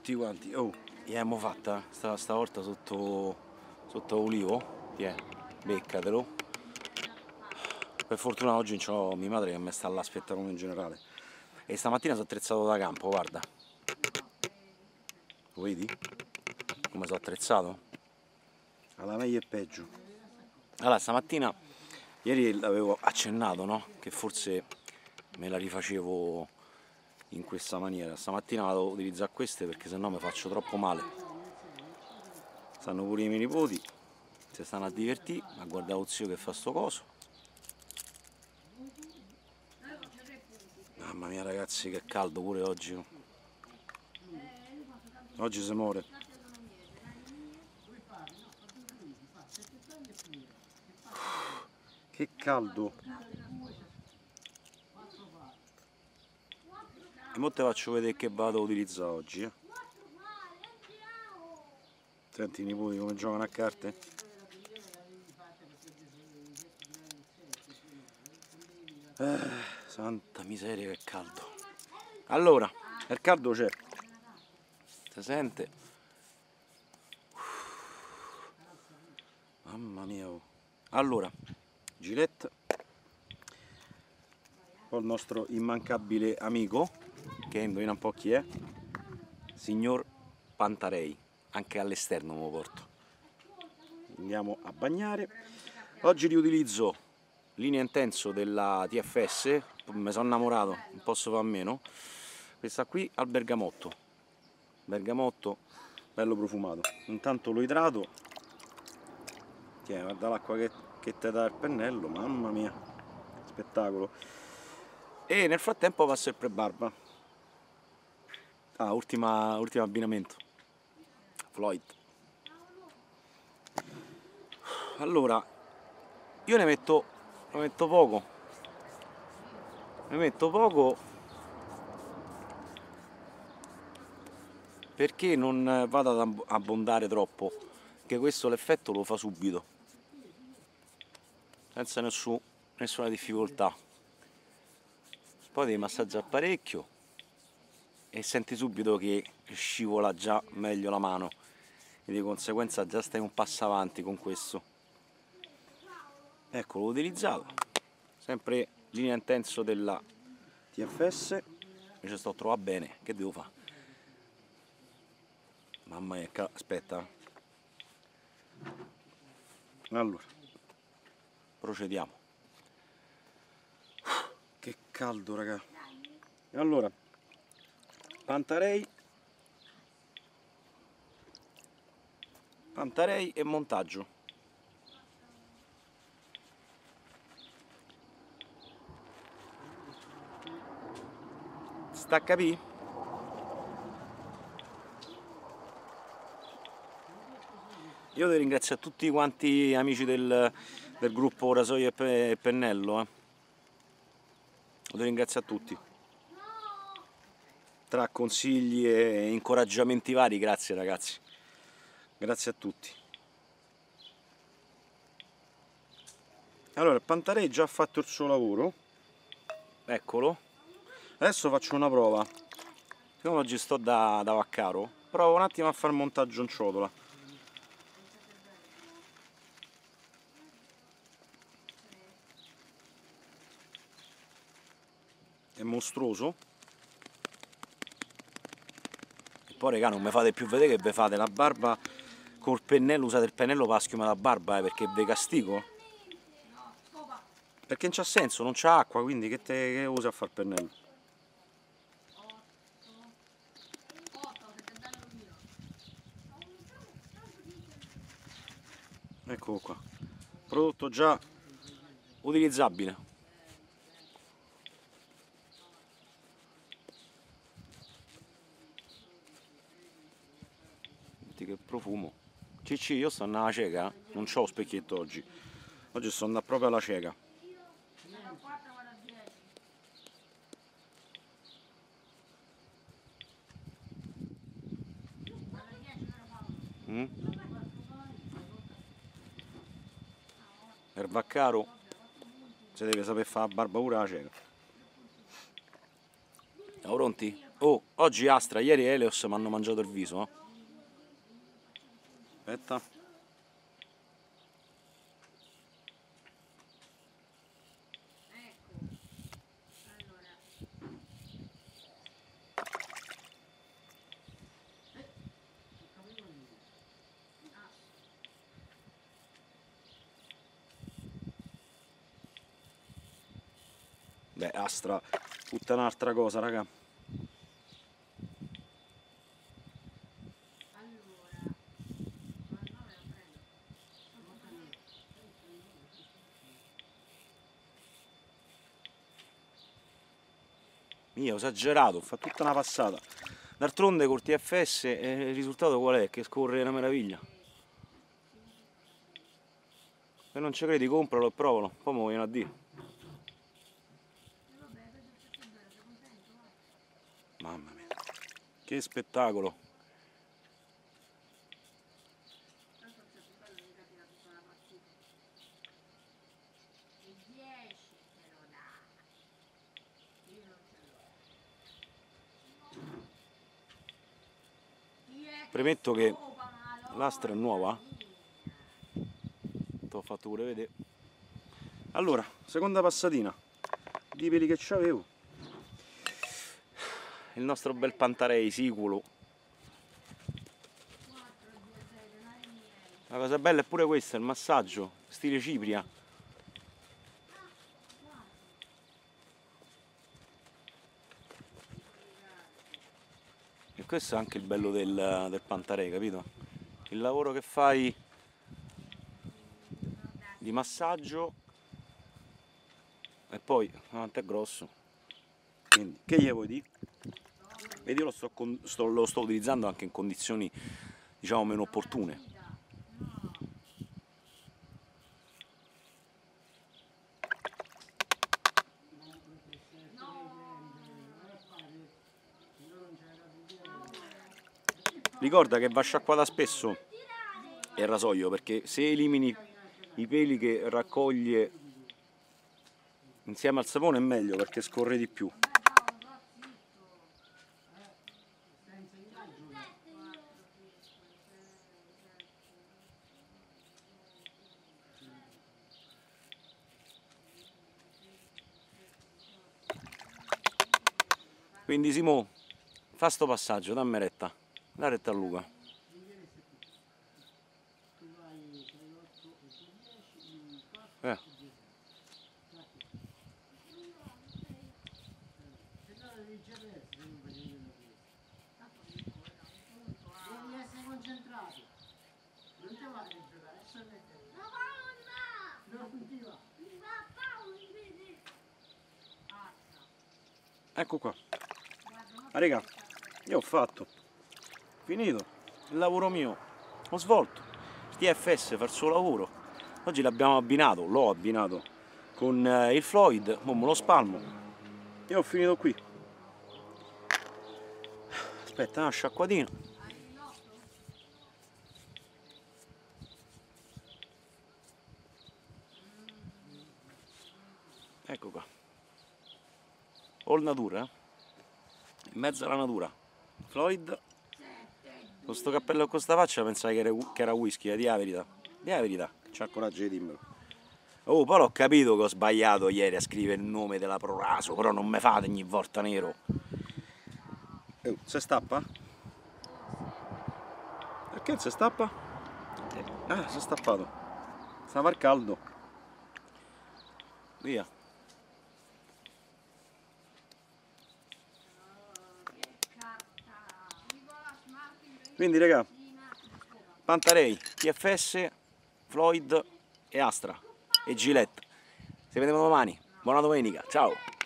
tutti quanti. Oh, abbiamo fatta stavolta sotto olivo. Beccatelo. Per fortuna oggi non c'ho mia madre che mi sta là aspettando in generale. E stamattina sono attrezzato da campo, guarda. Lo vedi? Come sono attrezzato? Alla meglio e peggio. Allora, stamattina, ieri l'avevo accennato, no? Che forse me la rifacevo in questa maniera. Stamattina vado a utilizzare queste perché sennò mi faccio troppo male. Stanno pure i miei nipoti, si stanno a divertire, a guardare lo zio che fa sto coso. Mamma mia ragazzi, che caldo pure oggi. Oggi si muore. Che caldo. E mo te faccio vedere che vado a utilizzare oggi. Senti i nipoti come giocano a carte? Santa miseria che caldo. Allora, il caldo c'è. Si sente? Mamma mia. Allora, Gillette, poi il nostro immancabile amico, che indovina un po' chi è, signor Pantarei, anche all'esterno me lo porto. Andiamo a bagnare. Oggi riutilizzo linea intenso della TFS, mi sono innamorato, non posso fare a meno. Questa qui al bergamotto, bello profumato. Intanto lo idrato. Tieni, guarda l'acqua che ti dà il pennello, mamma mia, spettacolo. E nel frattempo passo il prebarba. Ah, ultimo abbinamento. Floyd. Allora, io ne metto poco. Perché non vado ad abbondare troppo, che questo l'effetto lo fa subito, senza nessuna difficoltà. Poi devi massaggiare parecchio e senti subito che scivola già meglio la mano e di conseguenza già stai un passo avanti con questo. Ecco, l'ho utilizzato, sempre linea intenso della TFS, mi ci sto a trovare bene, che devo fare? Mamma mia, aspetta. Allora, procediamo. Che caldo, raga. Allora, Pantarei e montaggio. Sta a capì? Io devo ringraziare tutti quanti amici del gruppo Rasoio e Pennello. Lo devo ringraziare a tutti. Tra consigli e incoraggiamenti vari, grazie ragazzi. Grazie a tutti. Allora, il Pantarei già ha fatto il suo lavoro. Eccolo. Adesso faccio una prova. Siccome oggi sto da vaccaro, provo un attimo a fare il montaggio in ciotola. È mostruoso. E poi raga, non mi fate più vedere che vi fate la barba col pennello, usate il pennello per la schiuma da barba, perché ve castigo. Perché non c'ha senso, non c'ha acqua, quindi che usa a fare il pennello? Eccolo qua. Prodotto già utilizzabile. Senti che profumo. Cicci, io sto andando alla cieca, non c'ho lo specchietto oggi. Oggi sto andando proprio alla cieca. Per vaccaro si deve saper fare la barba pure alla cieca. Siamo pronti? Oh, oggi Astra, ieri Helios mi hanno mangiato il viso. Aspetta. Beh, Astra, tutta un'altra cosa, raga. Io ho esagerato, ho fatto tutta una passata. D'altronde col TFS il risultato qual è? Che scorre una meraviglia. Se non ci credi compralo e provalo, poi mi vogliono a dire. Mamma mia, che spettacolo! Premetto che l'Astra è nuova, ti ho fatto pure vedere. Allora, seconda passatina di peli che c'avevo. Il nostro bel Pantarei siculo. La cosa bella è pure questa, il massaggio, stile cipria. E questo è anche il bello del Pantarei, capito? Il lavoro che fai di massaggio e poi quanto è grosso. Quindi, che gli vuoi dire? Vedi, io lo sto utilizzando anche in condizioni, diciamo, meno opportune. Ricorda che va sciacquata spesso il rasoio, perché se elimini i peli che raccoglie insieme al sapone è meglio, perché scorre di più. Quindi Simo, fa sto passaggio, dammi retta, dà retta a Luca. Ecco qua. Ah, raga, io ho fatto, finito il lavoro mio, ho svolto. Il TFS fa il suo lavoro. Oggi l'abbiamo abbinato, l'ho abbinato con il Floyd, mo me lo spalmo e ho finito qui. Aspetta, una sciacquatina. Ecco qua. All natura, in mezzo alla natura. Floyd, con sto cappello e con sta faccia pensai che era whisky, di la verità. Di la verità, c'ha coraggio di dirmelo. Oh, poi l'ho capito che ho sbagliato ieri a scrivere il nome della Proraso, però non me fate ogni volta nero. Si stappa? Perché si stappa? Ah, si è stappato. Stava al caldo. Via. Quindi raga, Pantarei, TFS, Floyd e Astra e Gillette. Ci vediamo domani. Buona domenica, ciao!